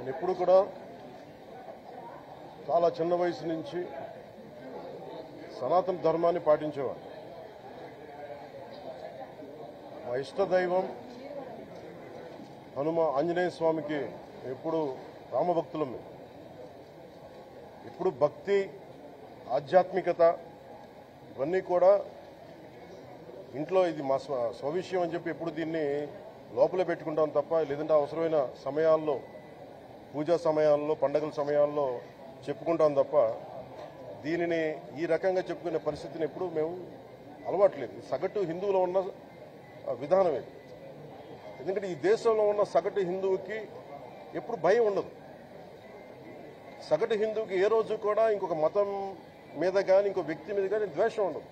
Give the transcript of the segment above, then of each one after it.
నేను ఎప్పుడు కూడా చాలా చిన్న వయసు నుంచి సనాతన ధర్మాన్ని పాటించేవాడు. మా ఇష్ట దైవం హనుమ ఆంజనేయ స్వామికి ఎప్పుడు రామభక్తులం. ఇప్పుడు భక్తి, ఆధ్యాత్మికత ఇవన్నీ కూడా ఇంట్లో ఇది మా స్వవిషయం అని చెప్పి ఎప్పుడు దీన్ని లోపలే పెట్టుకుంటాం తప్ప, లేదంటే అవసరమైన సమయాల్లో, పూజా సమయాల్లో, పండగల సమయాల్లో చెప్పుకుంటాం తప్ప దీనిని ఈ రకంగా చెప్పుకునే పరిస్థితిని ఎప్పుడు మేము అలవాట్లేదు. సగటు హిందువులో ఉన్న విధానం ఇది. ఎందుకంటే ఈ దేశంలో ఉన్న సగటు హిందువుకి ఎప్పుడు భయం ఉండదు. సగటు హిందువుకి ఏ రోజు కూడా ఇంకొక మతం మీద కానీ ఇంకో వ్యక్తి మీద కానీ ద్వేషం ఉండదు.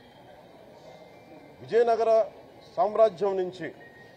విజయనగర సామ్రాజ్యం నుంచి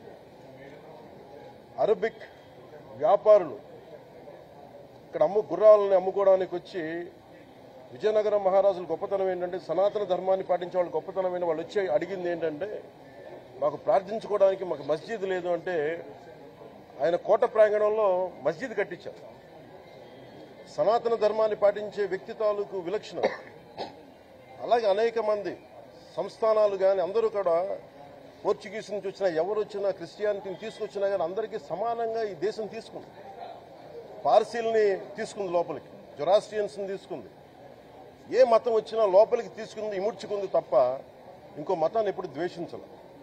అరబిక్ వ్యాపారులు ఇక్కడ గుర్రాలని అమ్ముకోవడానికి వచ్చి, విజయనగర మహారాజుల గొప్పతనం ఏంటంటే సనాతన ధర్మాన్ని పాటించే వాళ్ళు గొప్పతనమైన వాళ్ళు వచ్చి అడిగింది ఏంటంటే, మాకు ప్రార్థించుకోవడానికి మాకు మస్జిద్ లేదు అంటే ఆయన కోట ప్రాంగణంలో మస్జిద్ కట్టించారు. సనాతన ధర్మాన్ని పాటించే వ్యక్తి తాలూకు విలక్షణం. అలాగే అనేక మంది సంస్థానాలు కానీ అందరూ కూడా పోర్చుగీస్ నుంచి వచ్చినా, ఎవరు వచ్చినా, క్రిస్టియానిటీని తీసుకొచ్చినా కానీ అందరికీ సమానంగా ఈ దేశం తీసుకుంది. పార్సీల్ని తీసుకుంది లోపలికి, జొరాస్ట్రియన్స్ని తీసుకుంది. ఏ మతం వచ్చినా లోపలికి తీసుకుంది, ఇముడ్చుకుంది తప్ప ఇంకో మతాన్ని ఎప్పుడు ద్వేషించాలి.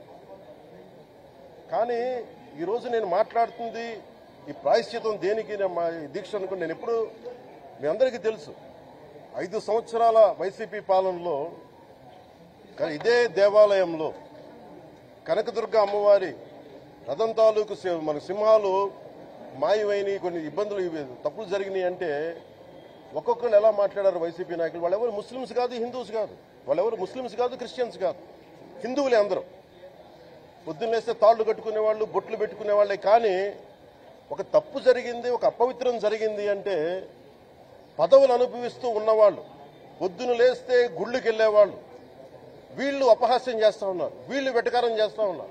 కానీ ఈరోజు నేను మాట్లాడుతుంది ఈ ప్రాయశ్చితం దేనికి, మా దీక్ష అనుకుని నేను ఎప్పుడు మీ అందరికీ తెలుసు. 5 సంవత్సరాల వైసీపీ పాలనలో ఇదే దేవాలయంలో కనకదుర్గ అమ్మవారి రథం తాలూకు మన సింహాలు మాయమైనవి, కొన్ని ఇబ్బందులు, తప్పులు జరిగినాయి అంటే ఒక్కొక్కరు ఎలా మాట్లాడారు వైసీపీ నాయకులు. వాళ్ళెవరు ముస్లిమ్స్ కాదు, హిందూస్ కాదు, వాళ్ళెవరు ముస్లిమ్స్ కాదు, క్రిస్టియన్స్ కాదు, హిందువులే అందరూ. పొద్దున్నేస్తే తాళ్లు కట్టుకునే వాళ్ళు, బొట్లు పెట్టుకునే వాళ్ళే. కానీ ఒక తప్పు జరిగింది, ఒక అపవిత్రం జరిగింది అంటే పదవులు అనుభవిస్తూ ఉన్నవాళ్ళు, పొద్దున లేస్తే గుళ్ళకి వెళ్లేవాళ్ళు, వీళ్ళు అపహాస్యం చేస్తా ఉన్నారు, వీళ్ళు వెటకారం చేస్తా ఉన్నారు.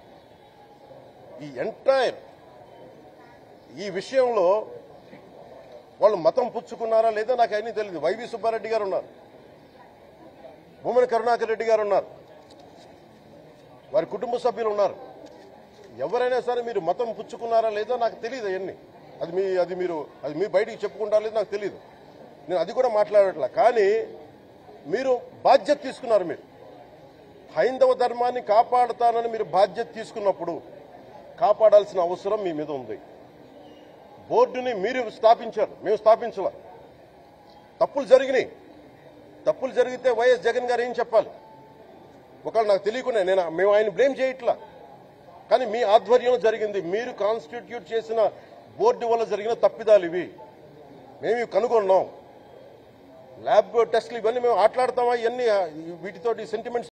ఈ ఎంటైర్ ఈ విషయంలో వాళ్ళు మతం పుచ్చుకున్నారా లేదా నాకు అన్నీ తెలియదు. వైవి సుబ్బారెడ్డి గారు ఉన్నారు, భూమన కరుణాకర్ రెడ్డి గారు ఉన్నారు, వారి కుటుంబ సభ్యులు ఉన్నారు. ఎవరైనా సరే మీరు మతం పుచ్చుకున్నారా లేదా నాకు తెలియదు. అవన్నీ అది మీరు బయటికి చెప్పుకుంటారా లేదా నాకు తెలియదు. నేను అది కూడా మాట్లాడట్లా. కానీ మీరు బాధ్యత తీసుకున్నారు. మీరు హైందవ ధర్మాన్ని కాపాడుతానని మీరు బాధ్యత తీసుకున్నప్పుడు కాపాడాల్సిన అవసరం మీ మీద ఉంది. బోర్డుని మీరు స్థాపించారు, మేము స్థాపించాల. తప్పులు జరిగినాయి. తప్పులు జరిగితే వైఎస్ జగన్ గారు ఏం చెప్పాలి? ఒకవేళ నాకు తెలియకుండా మేము ఆయన బ్లేమ్ చేయట్లా. కానీ మీ ఆధ్వర్యంలో జరిగింది, మీరు కాన్స్టిట్యూట్ చేసిన బోర్డు వల్ల జరిగిన తప్పిదాలు ఇవి. మేము కనుగొన్నాం. ల్యాబ్ టెస్టులు ఇవన్నీ మేము ఆటలాడతామా? ఇవన్నీ వీటితోటి సెంటిమెంట్స్